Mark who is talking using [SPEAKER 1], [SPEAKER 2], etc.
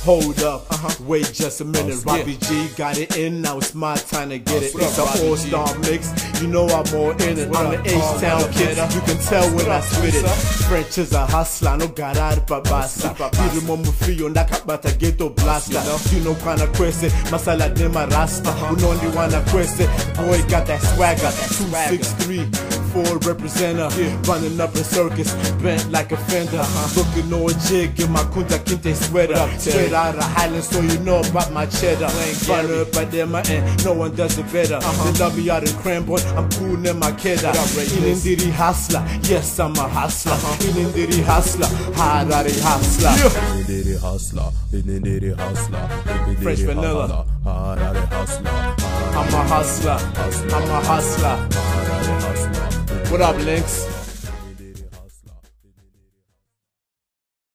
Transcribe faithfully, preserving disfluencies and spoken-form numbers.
[SPEAKER 1] Hold up, uh-huh. Wait just a minute.
[SPEAKER 2] Oh,
[SPEAKER 1] Robbie G got it in, now it's my time to get it. It's an all-star mix, you know I'm all in it. I'm the H-Town kid, you can tell when I spit it. Phrench is a hustler, no garage babasa. Hiri momu fio nakabata ghetto blaster. You know kana kwese, masala de marasta. Unondi wana kwese, boy got that swagger. two six three, four representer, running up in circus, bent like a fender. Looking all jig in my Kunta Kinte sweater. Straight out of Highland, so you know about my cheddar. Runner up at them and no one does it better. They love me out in Cranbourne, I'm cool in my kedda. Inindiri hustler, yes I'm a hustler. Inindiri hustler, Harare Hustler.
[SPEAKER 2] Inindiri hustler, Inindiri hustler,
[SPEAKER 1] Phrench vanilla,
[SPEAKER 2] Harare hustler.
[SPEAKER 1] I'm a hustler, I'm a hustler. What up, Lynx?